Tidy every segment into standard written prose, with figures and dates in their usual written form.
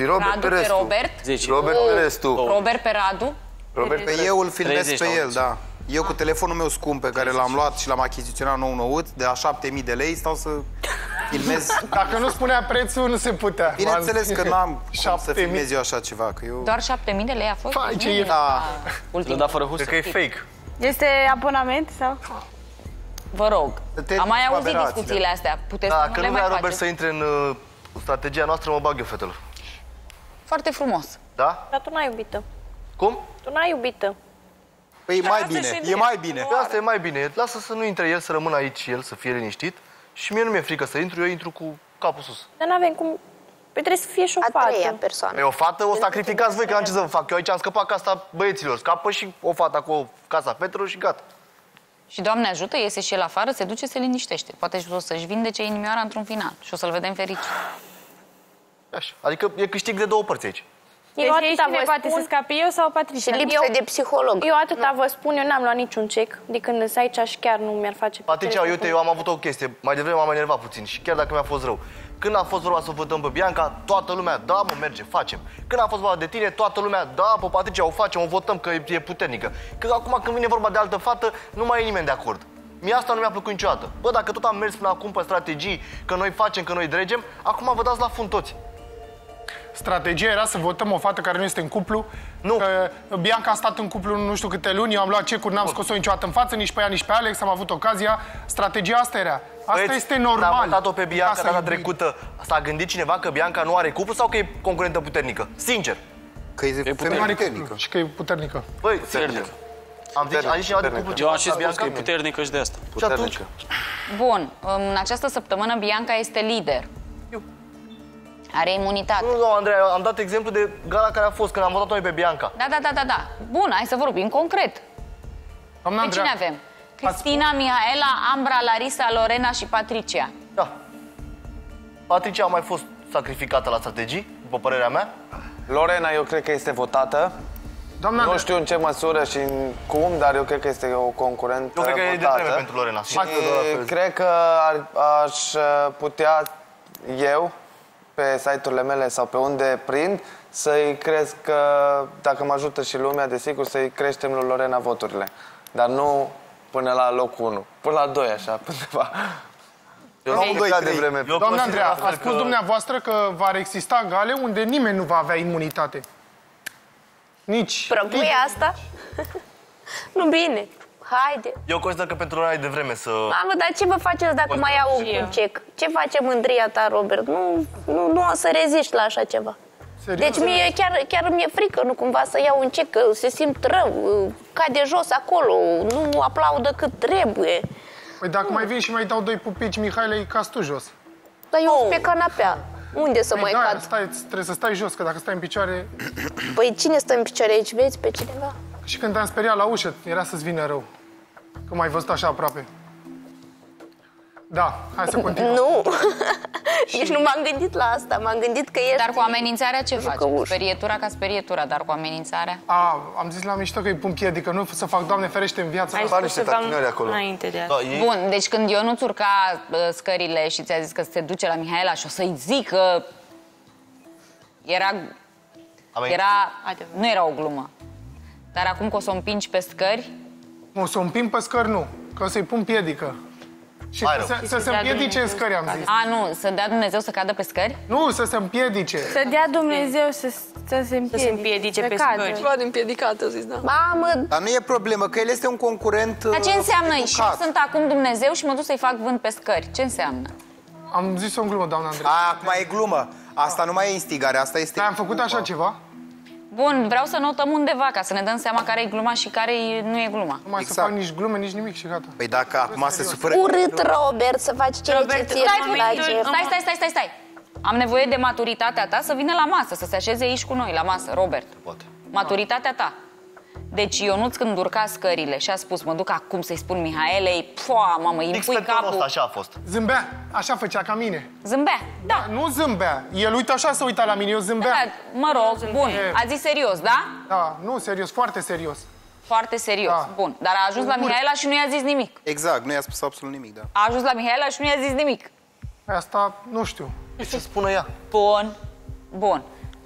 Și Robert Radu pe pe restul. Robert. Robert pe restul. Robert pe Radu. Robert pe Eu îl filmez 30 pe sau el, da. Eu cu telefonul meu scump pe care l-am luat și l-am achiziționat nou de la 7.000 de lei, stau să filmez. Dacă nu spunea prețul, nu se putea. Bineînțeles că n-am cum să 7.000. filmez eu așa ceva, că eu... Doar 7.000 de lei a fost? Fai, ce Nu e? Da. L-a dat fără husă. Cred că e fake. Este abonament sau? Vă rog. Am mai auzit aberațiile. discuțiile astea. Puteți Da, să nu că le nu mai vrea Robert faceți? să intre în strategia noastră, mă bag eu, fetelor. Foarte frumos. Da? Dar tu n-ai iubită. Cum? Tu n-ai iubită. Păi e mai bine, e mai bine. Păi asta e mai bine. Lasă să nu intre el, să rămână aici el, să fie liniștit. Și mie nu mi-e frică să intru, eu intru cu capul sus. Dar n-avem cum... Păi trebuie să fie și o A treia fată. persoană. Păi o fată o sacrificați voi, că n-am ce să vă fac. Eu aici am scăpat casa băieților. Scapă și o fată cu casa fetelor și gata. Și Doamne ajută, iese și el afară, se duce, se liniștește. Poate și o să-și vindece inimioara într-un final. Și o să-l vedem fericit. Așa. Adică e câștig de două părți aici. Eu Deci atâta cine vă poate spun... să scape, eu sau Patricia? Și lipsă de psiholog. Eu atâta vă spun, eu n-am luat niciun cec de când sunt aici și chiar nu mi-ar face Patricia, plăcere uite, eu am avut o chestie. Mai devreme m-am enervat puțin și chiar dacă mi-a fost rău. Când a fost vorba să o votăm pe Bianca, toată lumea, da, mă, merge, facem. Când a fost vorba de tine, toată lumea, da, pe Patricia, o facem, o votăm, că e puternică. Că acum când vine vorba de altă fată, nu mai e nimeni de acord. Mie asta nu mi-a plăcut niciodată. Bă, dacă tot am mers până acum pe strategii, că noi facem, că noi dregem, acum vă dați la fund toți. Strategia era să votăm o fată care nu este în cuplu. Nu. Că Bianca a stat în cuplu nu știu câte luni, eu am luat cecuri, n-am scos-o niciodată în față, nici pe ea, nici pe Alex, am avut ocazia. Strategia asta era. Asta Băieți, este normal. Am votat-o pe Bianca Asta data iubire. trecută. S-a gândit cineva că Bianca nu are cuplu sau că e concurentă puternică? Sincer. Că e Nu femeie are puternică. cuplu și că e puternică. Băi, Puternică. am zis cineva de cuplu Eu am și la spus că e Bianca? puternică și de asta. Și atunci? Bun, în această săptămână Bianca este lider. Are imunitate. Nu, Andreea, am dat exemplu de gala care a fost când am votat noi pe Bianca. Da. Bun, hai să vorbim concret. Doamna Pe cine Andreea, avem? Cristina, Mihaela, Ambra, Larisa, Lorena și Patricia. Da. Patricia a mai fost sacrificată la strategii, după părerea mea. Lorena, eu cred că este votată. doamna Nu Andreea, știu în ce măsură și în cum, dar eu cred că este o concurentă Eu cred că e de votată. vreme pentru Lorena. Și cred că aș putea eu, pe site-urile mele sau pe unde prind, să-i cresc, dacă mă ajută și lumea, desigur, să-i creștem lui Lorena voturile. Dar nu până la locul 1, până la 2, așa, undeva. Eu Au nu doi, de trei. vreme. Eu doamna consider Andreea, la fel a spus că- dumneavoastră că va exista gale unde nimeni nu va avea imunitate. Nici... Propui asta? Nu bine. Haide. Eu consider că pentru Lorena e de vreme să... Mamă, dar ce vă faceți dacă mai iau un cec? Ce face mândria ta, Robert? Nu o să reziști la așa ceva. Serios? Deci mie chiar mi-e frică, nu cumva să iau un cec, că se simt rău, cade jos acolo, nu aplaudă cât trebuie. Păi dacă mai vin și mai dau 2 pupici, Mihaela, îi cazi tu jos. Dar eu sunt pe canapea. Unde să mai Păi da, cad? trebuie să stai jos, că dacă stai în picioare... Păi cine stă în picioare aici? Vezi pe cineva? Și când te-am speriat la ușă, era să-ți vină rău. Că m-ai văzut așa aproape. Da, hai să continuăm. Nu. Nici nu m-am gândit la asta. M-am gândit că este... Dar cu amenințarea ce faci? Jucăuș. Sperietura ca sperietura, dar cu amenințarea? Am zis la mișto că îi pun piedică, nu să fac, Doamne ferește, în viața Ai asta. Bani spus niște ceva tatinări acolo. înainte de asta. Da, ei... Bun, deci când eu nu-ți urca scările și ți-a zis că se duce la Mihaela și o să-i zic că nu era o glumă. Dar acum că o să o împingi pe scări, O să o împing pe scări, nu, că o să-i pun piedică. Și Hai, să se împiedice în scări, am zis. nu, să dea Dumnezeu să cadă pe scări? Nu, să se împiedice. Să dea Dumnezeu să se împiedice pe cadă. scări. Luat împiedicat, zis, da. Mamă, Dar nu e problemă, că el este un concurent Dar ce înseamnă? Și eu educat. sunt acum Dumnezeu și mă duc să-i fac vânt pe scări. Ce înseamnă? Am zis-o în glumă, doamna Andrei. Acum e glumă. Asta nu mai e instigare, asta este... Dar am făcut așa ceva? Bun, vreau să notăm undeva ca să ne dăm seama care e gluma și care nu e gluma. Nu mai să Exact. fac nici glume, nici nimic și gata. Păi dacă acum se supără... urât, Robert, să faci ceea ce Robert, ție îți place. Stai. Am nevoie de maturitatea ta să vină la masă, să se așeze aici cu noi, la masă, Robert. Poate. Maturitatea ta. Deci Ionuț când urca scările și a spus, mă duc acum să-i spun Mihaelei, poa, mamă, îi Fix pui pe tonul capul. ăsta, așa a fost. Zâmbea, așa făcea ca mine. Zâmbea, da. Nu zâmbea. El, uite, așa se uita la mine, eu zâmbeam. Da, mă rog, bun. A zis serios, da? Da, nu, serios, foarte serios. Foarte serios, Da. bun. Dar a ajuns la Mihaela și nu i-a zis nimic. Exact, nu i-a spus absolut nimic, da. A ajuns la Mihaela și nu i-a zis nimic. Asta, nu știu. Ce să spună ea? Bun.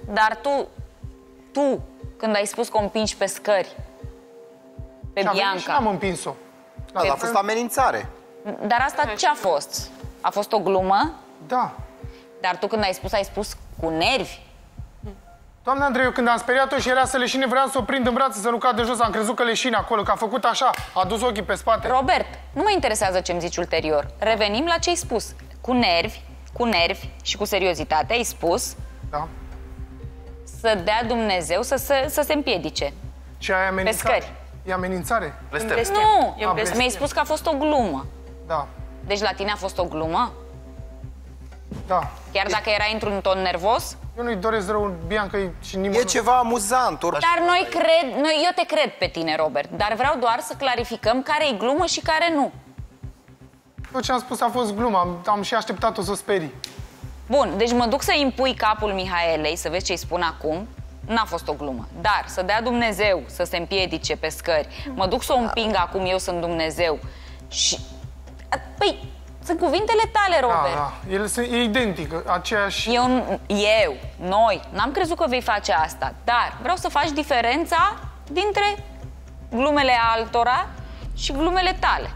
Dar tu, când ai spus că o împingi pe scări, pe Și Bianca... n-am împins-o. Da, dar a fost amenințare. Dar asta ce a fost? A fost o glumă? Da. Dar tu când ai spus cu nervi? Doamne Andrei, eu când am speriat-o și era să leșine, vreau să o prind în brațe, să nu cadă jos, am crezut că leșine acolo, că a făcut așa, a dus ochii pe spate. Robert, nu mă interesează ce-mi zici ulterior. Revenim la ce ai spus. Cu nervi și cu seriozitate ai spus Da. să dea Dumnezeu să se împiedice. Ce ai amenințare? Pe scări. E amenințare? Nu, blestem. mi-ai spus că a fost o glumă. Da. Deci la tine a fost o glumă? Da. Chiar dacă erai într-un ton nervos? Eu nu-i doresc rău Bianca și nimeni. E ceva amuzant. Dar eu te cred pe tine, Robert, dar vreau doar să clarificăm care e glumă și care nu. Eu ce am spus a fost glumă, am și așteptat-o să o sperii. Bun, deci mă duc să impui capul Mihaelei, să vezi ce-i spun acum. N-a fost o glumă. Dar să dea Dumnezeu să se împiedice pe scări. Mă duc să o împing acum, eu sunt Dumnezeu. Și... Păi, sunt cuvintele tale, Robert. Da. E identică, aceeași... Noi, n-am crezut că vei face asta. Dar vreau să faci diferența dintre glumele altora și glumele tale.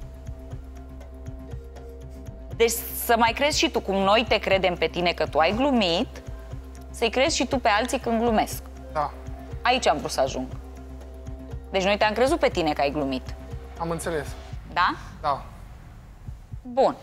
Deci să mai crezi și tu, cum noi te credem pe tine că tu ai glumit, să-i crezi și tu pe alții când glumesc. Da. Aici am vrut să ajung. Deci noi te-am crezut pe tine că ai glumit. Am înțeles. Da? Da. Bun.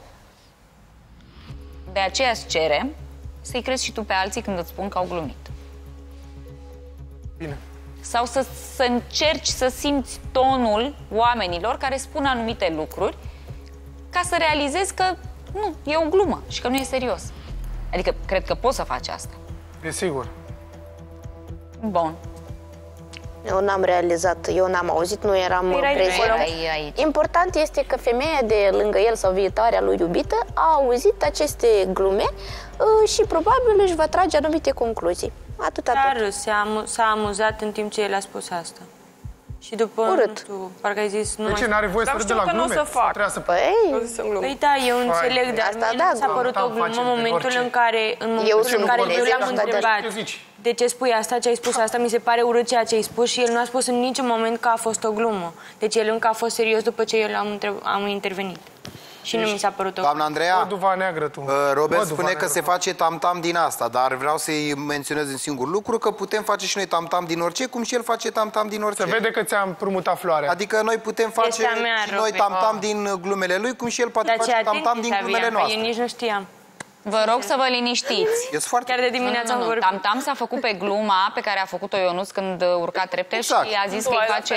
De aceea îți cerem să-i crezi și tu pe alții când îți spun că au glumit. Bine. Sau să încerci să simți tonul oamenilor care spun anumite lucruri ca să realizezi că nu, e o glumă și că nu e serios. Adică, cred că poți să faci asta. Desigur. Bun. Eu n-am realizat, eu n-am auzit, nu eram prezent. Aici. Important este că femeia de lângă el sau viitoarea lui iubită a auzit aceste glume și probabil își va trage anumite concluzii. Atâta tot. Dar s-a amuzat în timp ce el a spus asta. Și după, Urât. nu știu, parcă ai zis... Nu De ce, n-are voie să râde la glume? Trebuia să... Păi da, eu înțeleg, dar Asta mie da, mi s-a părut o glumă în momentul în care, sunt eu vorbesc l-am asta de- întrebat Ce zici? de ce spui asta, ce ai spus asta, mi se pare urât ceea ce ai spus și el nu a spus în niciun moment că a fost o glumă. Deci el încă a fost serios după ce eu am intervenit. Și nu mi s-a părut o glumă. Doamna Andreea, Păduva neagră tu. Robert Păduva spune că neagră se tu. face tam-tam din asta, dar vreau să-i menționez un singur lucru, că putem face și noi tam-tam din orice, cum și el face tam-tam din orice. Se vede că ți-am promutat floarea. Adică noi putem face Este a mea, și noi Robert. tam-tam din glumele lui, cum și el poate Dar ce face tam-tam atenție, din glumele Bianca, eu noastre. nici nu știam. Vă rog să vă liniștiți. E foarte... Chiar de dimineața am vorbit. Tam-tam s-a făcut pe gluma pe care a făcut-o Ionuț când urca trepte Exact. și a zis că îi face,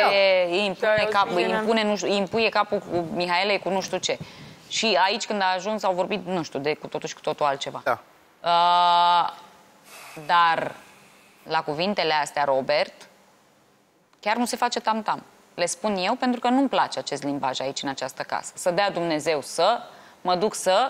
îi impuie capul cu Mihaelei cu nu știu ce. Și aici când a ajuns au vorbit, nu știu, de cu totul și cu totul altceva. Da. Dar la cuvintele astea, Robert, chiar nu se face tam-tam. Le spun eu pentru că nu-mi place acest limbaj aici în această casă. Să dea Dumnezeu să, mă duc să...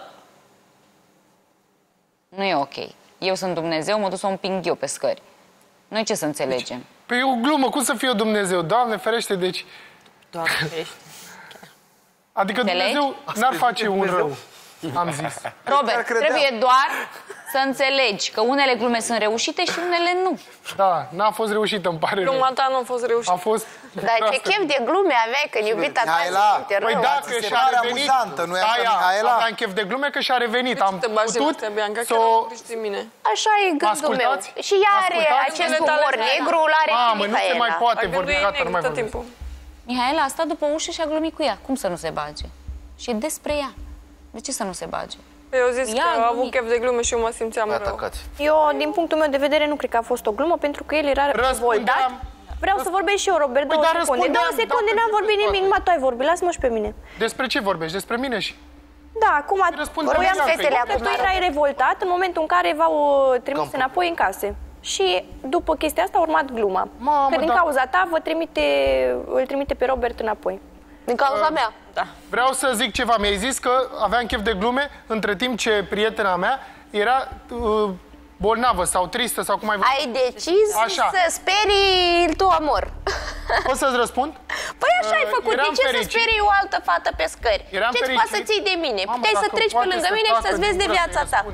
Nu e ok. Eu sunt Dumnezeu, mă duc să o împing eu pe scări. Noi ce să înțelegem? Păi e o glumă, cum să fie Dumnezeu? Doamne ferește, deci... Doamne ferește. Adică Înțelegi? Dumnezeu n-ar face un rău, am zis. Robert, trebuie doar să înțelegi că unele glume sunt reușite și unele nu. Da, n-a fost reușită, îmi pare rău. Gluma ta nu a fost reușită. A fost... Dar ce chef de glume aveai când iubita ta se Mihaela, simte rău. Păi dacă se și-a pare revenit... amuzantă, nu-i așa, Aia, Mihaela? aveam chef de glume că și-a revenit. Am Te bagi în putut astea, Bianca, să chiar o... am de mine. Așa e gândul meu. Ascultați? Și ea are Ascultați? acest Gândele tale, umor Mihaela. negru, îl are și Mamă, nu se mai Mihaela. poate Dar vorbi, gândul e gata, nu mai tot vorbesc. timpul. Mihaela a stat după ușă și a glumit cu ea. Cum să nu se bage? Și e despre ea. De ce să nu se bage? Păi eu zis Ia, că a avut glumit. chef de glume și eu mă simțeam rău. Atacați. Eu, din punctul meu de vedere, nu cred că a fost o glumă, pentru că el era revoltat. Răspundeam. Vreau să vorbesc și eu, Robert, Păi, 2 dar secunde. 2 răspundeam, secunde, da, n-am vorbit pentru nimic, toate. tu ai vorbit, lasă-mă și pe mine. Despre ce vorbești? Despre mine și... Da, acum răspund voiam la să fetele că tu erai revoltat în momentul în care v-au trimis înapoi în case. Și după chestia asta a urmat gluma. Mamă, Că din da. cauza ta îl trimite pe Robert înapoi. Din cauza mea. Vreau să zic ceva. Mi-ai zis că aveam chef de glume, între timp ce prietena mea era bolnavă sau tristă sau cum ai văzut. Ai decis Așa. să sperii tu amor. Poți să-ți răspund? Păi așa ai făcut. De eram ce să fericit. sperii o altă fată pe scări? Eram Ce-ți fericit. poate să ții de mine? Mamă, Puteai să dacă treci pe poate lângă să mine și tacă să-ți vezi de din gură viața să-i ta. răspund.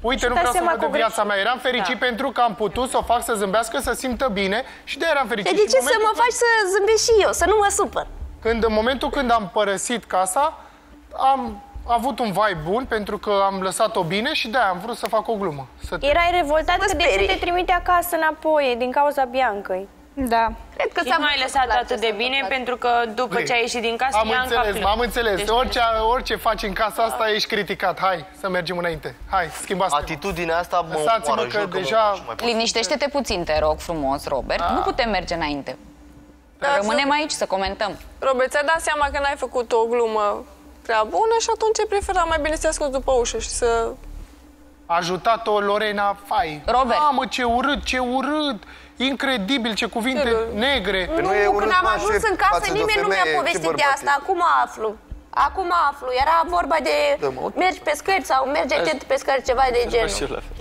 Uite, nu vreau să văd de viața mea. Eram fericit pentru că am putut să o fac să zâmbească, să simtă bine și de-aia eram fericit. De ce să mă faci să zâmbesc și eu, să nu mă supăr? În momentul când am părăsit casa, am avut un vibe bun pentru că am lăsat-o bine și de-aia am vrut să fac o glumă. Erai revoltat că de ce te trimite acasă înapoi din cauza Biancăi. Da. Cred că nu ai lăsat atât de bine pentru că după ce ai ieșit din casă, am înțeles. Deci, orice faci în casa asta ești criticat. Hai să mergem înainte. Hai, schimbați. Atitudinea asta mă lăsați-mă că deja... Liniștește-te puțin, te rog frumos, Robert. Nu putem merge înainte. Rămânem aici să comentăm. Robert, ți-ai dat seama că n-ai făcut o glumă prea bună și atunci ai preferat mai bine să te asculți după ușă și să... A ajutat-o Lorena Fai. Robert. Mamă, ce urât! Incredibil, ce cuvinte negre. Nu, când am ajuns în casă, nimeni nu mi-a povestit de asta. Acum aflu. Acum aflu. Era vorba de mergi pe scări sau mergi atent pe scări, ceva de genul.